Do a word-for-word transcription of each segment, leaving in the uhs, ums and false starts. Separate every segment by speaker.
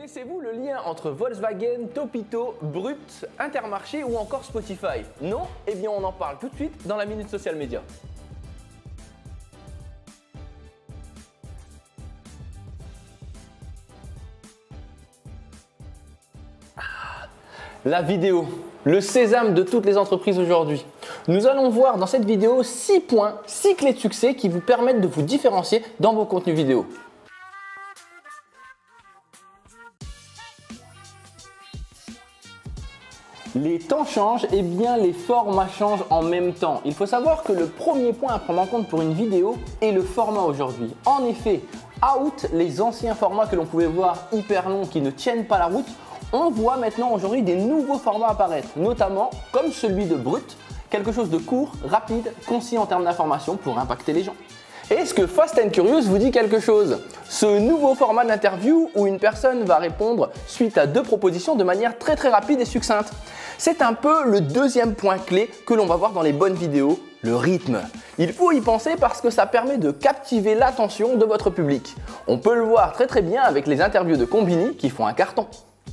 Speaker 1: Connaissez-vous le lien entre Volkswagen, Topito, Brut, Intermarché ou encore Spotify? Non? Eh bien on en parle tout de suite dans la Minute Social Média. La vidéo, le sésame de toutes les entreprises aujourd'hui. Nous allons voir dans cette vidéo six points, six clés de succès qui vous permettent de vous différencier dans vos contenus vidéo. Les temps changent et bien les formats changent en même temps. Il faut savoir que le premier point à prendre en compte pour une vidéo est le format aujourd'hui. En effet, out les anciens formats que l'on pouvait voir hyper longs qui ne tiennent pas la route, on voit maintenant aujourd'hui des nouveaux formats apparaître, notamment comme celui de Brut, quelque chose de court, rapide, concis en termes d'information pour impacter les gens. Est-ce que Fast and Curious vous dit quelque chose? Ce nouveau format d'interview où une personne va répondre suite à deux propositions de manière très très rapide et succincte. C'est un peu le deuxième point clé que l'on va voir dans les bonnes vidéos, le rythme. Il faut y penser parce que ça permet de captiver l'attention de votre public. On peut le voir très très bien avec les interviews de Combini qui font un carton.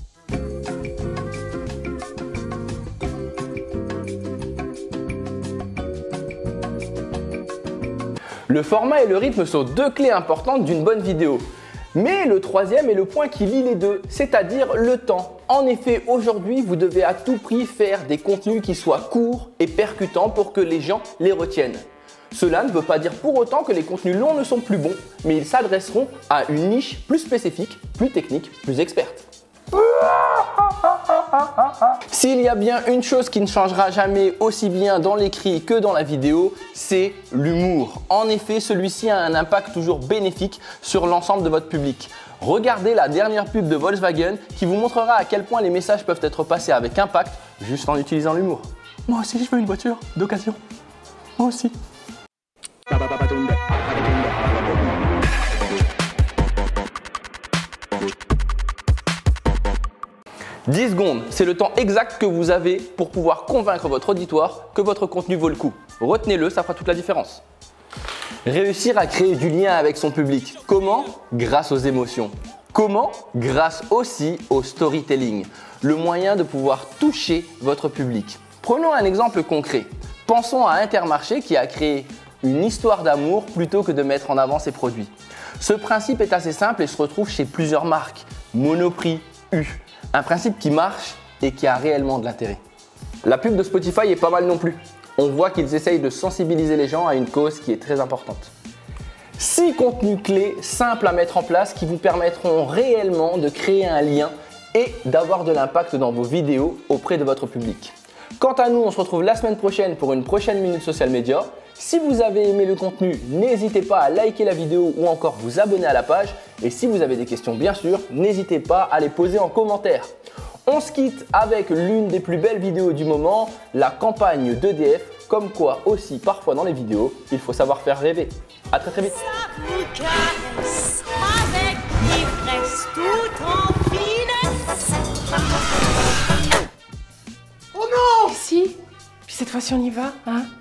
Speaker 1: Le format et le rythme sont deux clés importantes d'une bonne vidéo. Mais le troisième est le point qui lie les deux, c'est-à-dire le temps. En effet, aujourd'hui, vous devez à tout prix faire des contenus qui soient courts et percutants pour que les gens les retiennent. Cela ne veut pas dire pour autant que les contenus longs ne sont plus bons, mais ils s'adresseront à une niche plus spécifique, plus technique, plus experte. S'il y a bien une chose qui ne changera jamais aussi bien dans l'écrit que dans la vidéo, c'est l'humour. En effet, celui-ci a un impact toujours bénéfique sur l'ensemble de votre public. Regardez la dernière pub de Volkswagen qui vous montrera à quel point les messages peuvent être passés avec impact juste en utilisant l'humour. Moi aussi, je veux une voiture d'occasion. Moi aussi. dix secondes, c'est le temps exact que vous avez pour pouvoir convaincre votre auditoire que votre contenu vaut le coup. Retenez-le, ça fera toute la différence. Réussir à créer du lien avec son public. Comment? Grâce aux émotions. Comment? Grâce aussi au storytelling, le moyen de pouvoir toucher votre public. Prenons un exemple concret. Pensons à Intermarché qui a créé une histoire d'amour plutôt que de mettre en avant ses produits. Ce principe est assez simple et se retrouve chez plusieurs marques. Monoprix, U. Un principe qui marche et qui a réellement de l'intérêt. La pub de Spotify est pas mal non plus. On voit qu'ils essayent de sensibiliser les gens à une cause qui est très importante. Six contenus clés simples à mettre en place qui vous permettront réellement de créer un lien et d'avoir de l'impact dans vos vidéos auprès de votre public. Quant à nous, on se retrouve la semaine prochaine pour une prochaine Minute Social Média. Si vous avez aimé le contenu, n'hésitez pas à liker la vidéo ou encore vous abonner à la page. Et si vous avez des questions, bien sûr, n'hésitez pas à les poser en commentaire. On se quitte avec l'une des plus belles vidéos du moment, la campagne d'E D F. Comme quoi aussi, parfois dans les vidéos, il faut savoir faire rêver. À très très vite.
Speaker 2: Ça vous caresse avec l'ivresse tout en finesse.
Speaker 3: Oh non! Si, puis cette fois-ci on y va, hein?